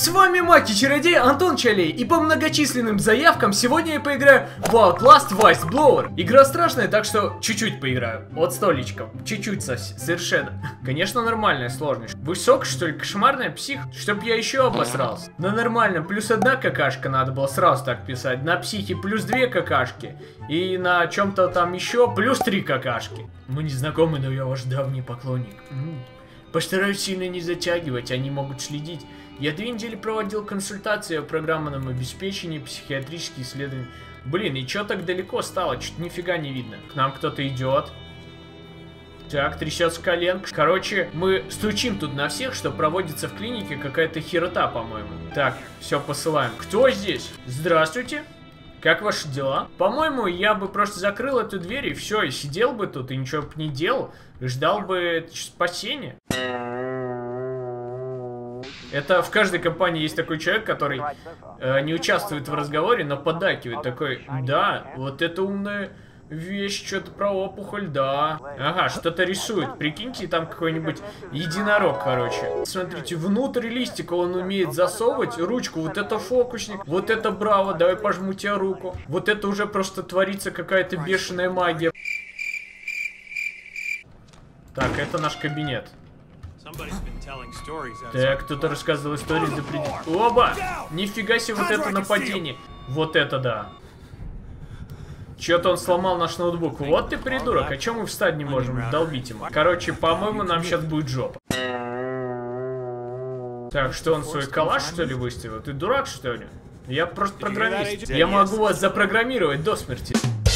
С вами Маки-чародей Антон Чалей, и по многочисленным заявкам сегодня я поиграю в Outlast Whistleblower. Игра страшная, так что чуть-чуть поиграю. От столичком. Чуть-чуть совершенно. Конечно, нормальная сложность. Высок, что ли, кошмарная псих? Чтоб я еще обосрался. На нормальном плюс одна какашка надо было сразу так писать. На психе плюс 2 какашки. И на чем-то там еще плюс 3 какашки. Мы не знакомы, но я ваш давний поклонник. Постараюсь сильно не затягивать, они могут следить. Я 2 недели проводил консультации о программном обеспечении, психиатрические исследования. Блин, и чё так далеко стало? Чуть нифига не видно. К нам кто-то идет. Так, трясется коленка. Короче, мы стучим тут на всех, что проводится в клинике какая-то херота, по-моему. Так, все, посылаем. Кто здесь? Здравствуйте. Как ваши дела? По-моему, я бы просто закрыл эту дверь и все, и сидел бы тут, и ничего бы не делал. И ждал бы спасения. Это в каждой компании есть такой человек, который не участвует в разговоре, но поддакивает. Такой, да, вот это умная вещь, что-то про опухоль, да. Ага, что-то рисует. Прикиньте, там какой-нибудь единорог, короче. Смотрите, внутрь листика он умеет засовывать ручку. Вот это фокусник, вот это браво, давай пожму тебе руку. Вот это уже просто творится какая-то бешеная магия. Так, это наш кабинет. Так, кто-то рассказывал истории за пределами. Оба! Нифига себе вот это нападение. Вот это да. Чё-то он сломал наш ноутбук. Вот ты придурок, а чё мы встать не можем? Долбить ему. Короче, по-моему, нам сейчас будет жопа. Так, что он свой калаш, что ли, выставил? Ты дурак, что ли? Я просто программист. Я могу вас запрограммировать до смерти.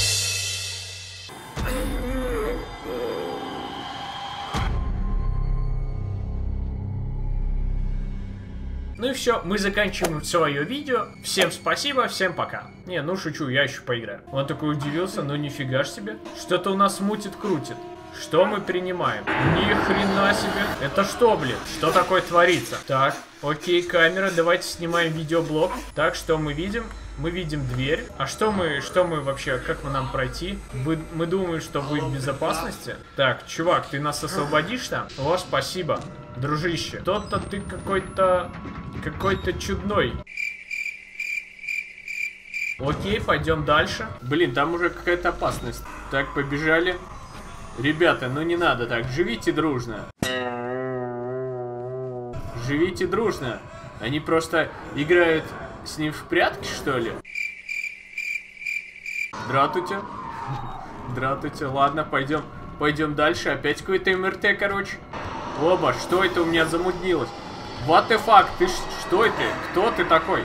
Ну и все, мы заканчиваем свое видео. Всем спасибо, всем пока. Не, ну шучу, я еще поиграю. Он такой удивился, ну нифига ж себе. Что-то у нас мутит-крутит. Что мы принимаем? Ни хрена себе. Это что, блин? Что такое творится? Так, окей, камера, давайте снимаем видеоблог. Так, что мы видим? Мы видим дверь. А что мы вообще, как нам пройти? Мы думаем, что вы в безопасности. Так, чувак, ты нас освободишь там? О, спасибо, дружище. Тот-то ты какой-то чудной. Окей, пойдем дальше. Блин, там уже какая-то опасность. Так, побежали. Ребята, ну не надо так, живите дружно. Живите дружно. Они просто играют с ним в прятки, что ли? Здравствуйте. Здравствуйте. Ладно, пойдем дальше. Опять какой-то МРТ, короче. Оба, что это у меня замутнилось? What the fuck? Ты что это? Кто ты такой?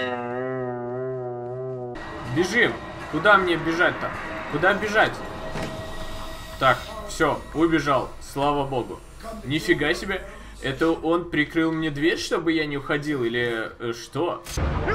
Бежим. Куда мне бежать-то? Куда бежать? Так, все, убежал. Слава богу. Нифига себе. Это он прикрыл мне дверь, чтобы я не уходил, или что?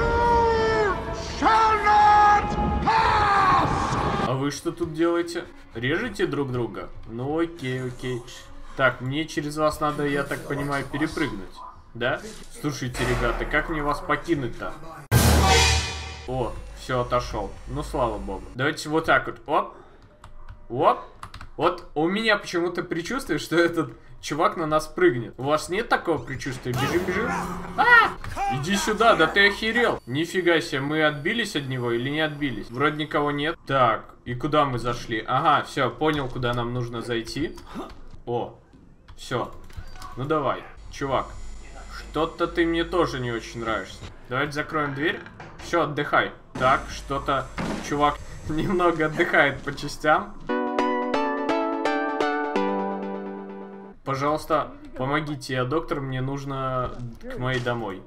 А вы что тут делаете? Режете друг друга? Ну окей, окей. Так, мне через вас надо, я так понимаю, перепрыгнуть. Да? Слушайте, ребята, как мне вас покинуть-то? О, все, отошел. Ну, слава богу. Давайте вот так вот. Оп. Оп. Вот у меня почему-то предчувствие, что этот чувак на нас прыгнет. У вас нет такого предчувствия? Бежим, бежим. Иди сюда, да ты охерел. Нифига себе, мы отбились от него или не отбились? Вроде никого нет. Так, и куда мы зашли? Ага, все, понял, куда нам нужно зайти. О, все. Ну давай, чувак. Что-то ты мне тоже не очень нравишься. Давайте закроем дверь. Все, отдыхай. Так, что-то чувак немного отдыхает по частям. Пожалуйста, помогите, я доктор, мне нужно к моей домой.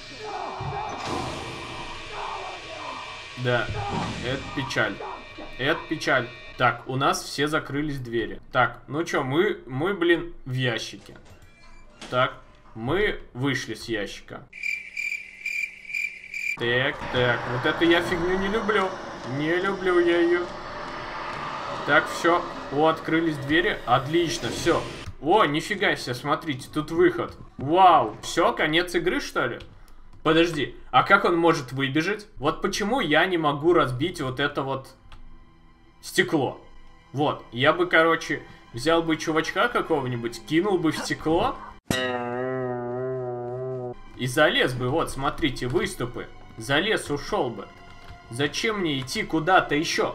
Да, это печаль. Это печаль. Так, у нас все закрылись двери. Так, ну чё, мы, блин, в ящике. Так, мы вышли с ящика. Так, вот это я фигню не люблю. Не люблю я ее. Так, все. О, открылись двери. Отлично, все. О, нифига себе, смотрите, тут выход. Вау, все, конец игры, что ли? Подожди, а как он может выбежать? Вот почему я не могу разбить вот это вот стекло? Вот, я бы, короче, взял бы чувачка какого-нибудь, кинул бы в стекло. И залез бы, вот, смотрите, выступы. Залез, ушел бы. Зачем мне идти куда-то еще?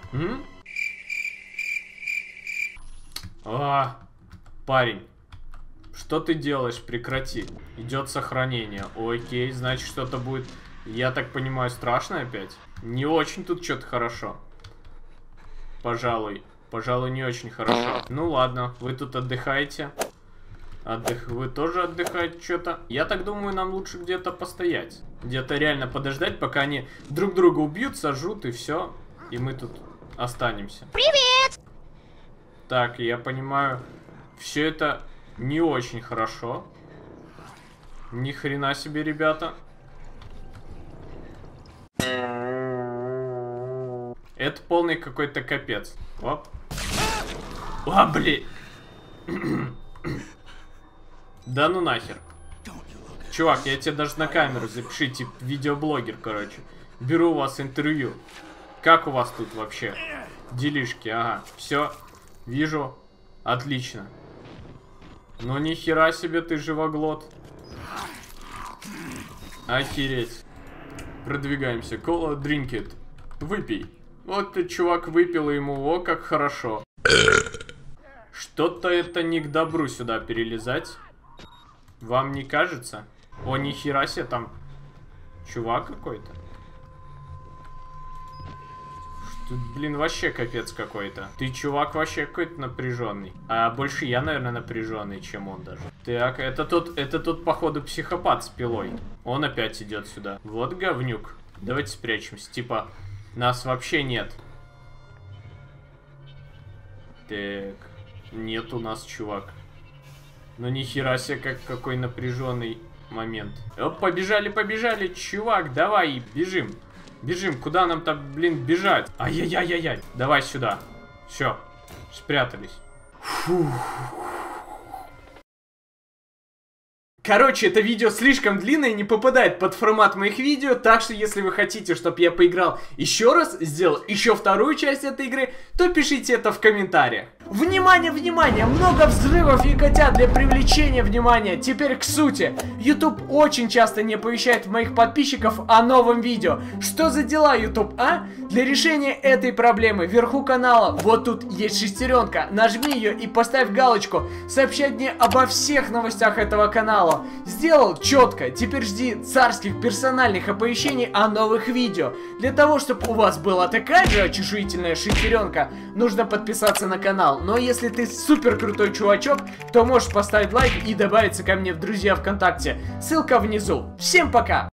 Парень, что ты делаешь? Прекрати. Идет сохранение. Окей, значит, что-то будет, я так понимаю, страшно опять. Не очень тут что-то хорошо. Пожалуй, не очень хорошо. Ну ладно, вы тут отдыхаете. Вы тоже отдыхаете что-то. Я так думаю, нам лучше где-то постоять. Где-то реально подождать, пока они друг друга убьют, сожрут и все. И мы тут останемся. Привет! Так, я понимаю, все это не очень хорошо. Ни хрена себе, ребята. Это полный какой-то капец. Оп. Блин. Да ну нахер. Чувак, я тебе даже на камеру запишите, видеоблогер, короче. Беру у вас интервью. Как у вас тут вообще? Делишки, ага. Все, вижу. Отлично. Ну ни хера себе ты живоглот. Охереть. Продвигаемся. Кола, drink it. Выпей. Вот ты, чувак, выпил ему, о, как хорошо. Что-то это не к добру сюда перелезать. Вам не кажется? О, нихера себе, там чувак какой-то. Что, блин, вообще капец какой-то. Ты, чувак, вообще какой-то напряженный. А больше я, наверное, напряженный, чем он даже. Так, это тут, походу, психопат с пилой. Он опять идет сюда. Вот говнюк. Давайте спрячемся. Типа, нас вообще нет. Так, нет у нас, чувак. Ну нихера себе, какой напряженный момент. Оп, побежали, чувак, давай, бежим. Бежим, куда нам там, блин, бежать? Ай-яй-яй-яй-яй, давай сюда. Все, спрятались. Фух. Короче, это видео слишком длинное и не попадает под формат моих видео, так что если вы хотите, чтобы я поиграл еще раз, сделал еще вторую часть этой игры, то пишите это в комментариях. Внимание, внимание! Много взрывов и котят для привлечения внимания. Теперь к сути. YouTube очень часто не оповещает моих подписчиков о новом видео. Что за дела, YouTube, а? Для решения этой проблемы вверху канала, вот тут есть шестеренка. Нажми ее и поставь галочку. Сообщать мне обо всех новостях этого канала. Сделал четко. Теперь жди царских персональных оповещений о новых видео. Для того, чтобы у вас была такая же очешуительная шестеренка, нужно подписаться на канал. Но если ты супер крутой чувачок, то можешь поставить лайк и добавиться ко мне в друзья ВКонтакте. Ссылка внизу. Всем пока!